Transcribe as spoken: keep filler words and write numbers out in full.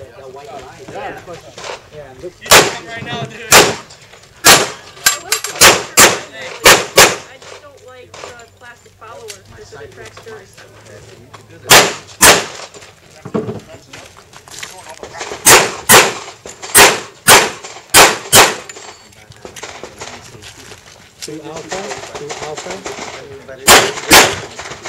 the white line. Yeah, of course. Yeah. You just come right now, dude. I will support your I just don't like uh, plastic followers because it attracts dirt. Two alpha, two alpha.